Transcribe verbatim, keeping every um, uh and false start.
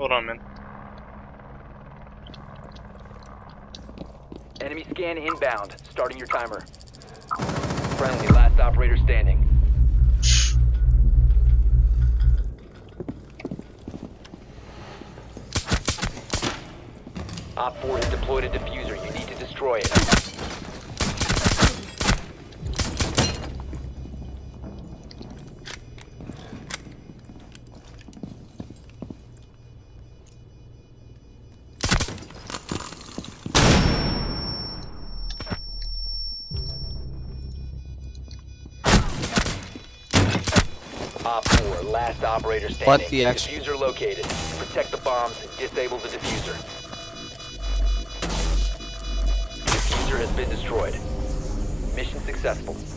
Hold on, man. Enemy scan inbound. Starting your timer. Friendly, last operator standing. Op four has deployed a diffuser. You need to destroy it. Op four, last operator standing. What the action? Diffuser located. Protect the bombs and disable the diffuser. Diffuser has been destroyed. Mission successful.